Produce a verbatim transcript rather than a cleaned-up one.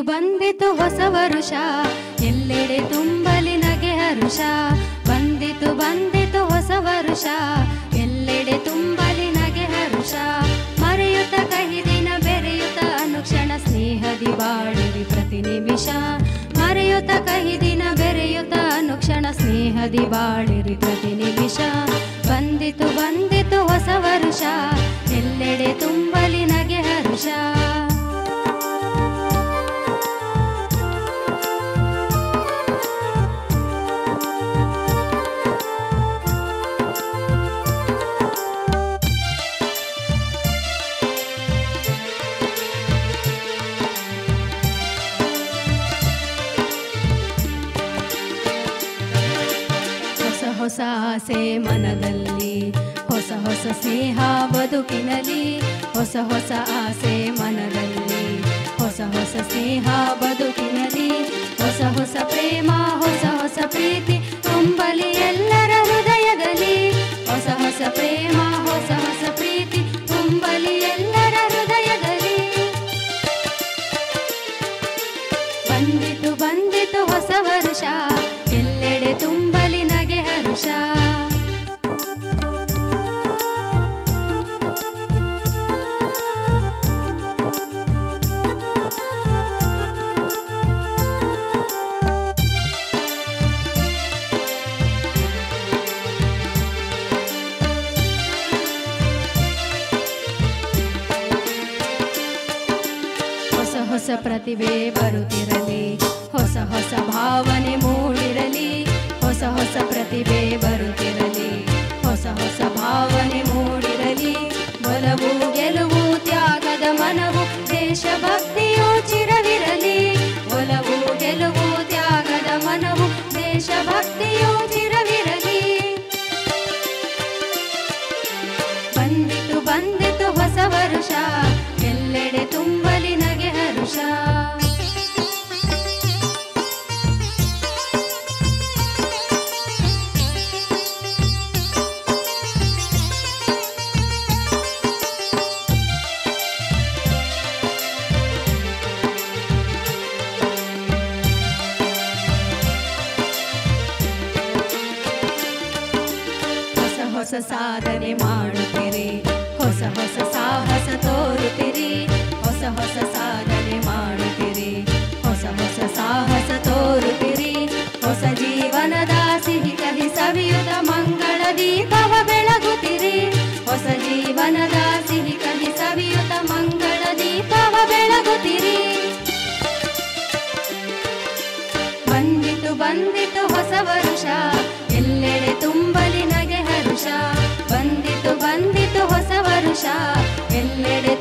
ಬಂದಿತು ಹೊಸ ವರುಷ, ಎಲ್ಲೆಡೆ ತುಂಬಲಿ ನಗೆ ಹರುಷ. ಬಂದಿತು ಬಂದಿತು ಹೊಸ ವರುಷ, ಎಲ್ಲೆಡೆ ತುಂಬಲಿ ನಗೆ ಹರುಷ. ಮರೆಯುತ್ತ ಕಹಿ ದಿನ ಬೆರೆಯುತ್ತ ಅನುಕ್ಷಣ ಸ್ನೇಹದಿ ಬಾಳಿರಿ ಪ್ರತಿ ನಿಮಿಷ. ಮರೆಯುತ್ತ ಕಹಿ ದಿನ ಬೆರೆಯುತ್ತ ಅನುಕ್ಷಣ ಸ್ನೇಹದಿ ಬಾಳಿರಿ ಪ್ರತಿ ನಿಮಿಷ. ಬಂದಿತು ಬಂದಿತು ಹೊಸ ವರುಷ, ಎಲ್ಲೆಡೆ ತುಂಬಲಿ ನಗೆ ಹರುಷ. ಹೊಸ ಆಸೆ ಮನದಲ್ಲಿ, ಹೊಸ ಹೊಸ ಸ್ನೇಹ ಬದುಕಿನಲ್ಲಿ. ಹೊಸ ಹೊಸ ಆಸೆ ಮನದಲ್ಲಿ, ಹೊಸ ಹೊಸ ಸ್ನೇಹ ಬದುಕಿನಲ್ಲಿ. ಹೊಸ ಹೊಸ ಪ್ರೇಮ ಹೊಸ ಹೊಸ ಪ್ರೀತಿ ತುಂಬಲಿ ಎಲ್ಲರ ಹೃದಯದಲ್ಲಿ. ಹೊಸ ಹೊಸ ಪ್ರೇಮ ಹೊಸ ಹೊಸ ಪ್ರೀತಿ ತುಂಬಲಿ ಎಲ್ಲರ ಹೃದಯದಲ್ಲಿ. ಬಂದಿತು ಬಂದಿತು ಹೊಸ ವರುಷ, ಎಲ್ಲೆಡೆ ತುಂಬಲಿ ನಗೆ ಹರುಷ. ಹೊಸ ಹೊಸ ಪ್ರತಿಭೆ ಬರುತ್ತಿರಲಿ, ಹೊಸ ಹೊಸ ಭಾವನೆ ಮೂಡಿರಲಿ. ಹೊಸ ಹೊಸ ಪ್ರತಿಭೆ ಬರುತ್ತಿರಲಿ, ಹೊಸ ಹೊಸ ಭಾವನೆ ಮೂಡಿರಲಿ. ಒಲವು ಗೆಲುವು ತ್ಯಾಗದ ಮನವು ದೇಶಭಕ್ತಿಯು ಚಿರವಿರಲಿ. ಒಲವು ಗೆಲುವು ತ್ಯಾಗದ ಮನವು ದೇಶಭಕ್ತಿಯು ಚಿರವಿರಲಿ. ಬಂದಿತು ಬಂದಿತು ಹೊಸ ವರುಷ, ಎಲ್ಲೆಡೆ ತುಂಬಲಿ ನಗೆ ಹರುಷ. ಹೊಸ ಸಾಧನೆ ಮಾಡುತ್ತೀರಿ, ಹೊಸ ಹೊಸ ಸಾಹಸ ತೋರುತ್ತೀರಿ. ಹೊಸ ಹೊಸ ಸಾಧನೆ ಮಾಡುತ್ತೀರಿ, ಹೊಸ ಹೊಸ ಸಾಹಸ ತೋರುತ್ತೀರಿ. ಹೊಸ ಜೀವನದ ಸಿಹಿ ಕಹಿ ಸವಿಯುತ ಮಂಗಳ ದೀಪವ ಬೆಳಗುತ್ತೀರಿ. ಹೊಸ ಜೀವನದ ಸಿಹಿ ಕಹಿ ಸವಿಯುತ ಮಂಗಳ ದೀಪವ ಬೆಳಗುತ್ತೀರಿ. ಬಂದಿತು ಬಂದಿತು ಹೊಸ ವರುಷ, ಎಲ್ಲೆಡೆ ತುಂಬಲಿ ನಗೆ ಹರುಷ. ಬಂದಿತು ಬಂದಿತು ಹೊಸ ವರುಷ, ಎಲ್ಲೆಡೆ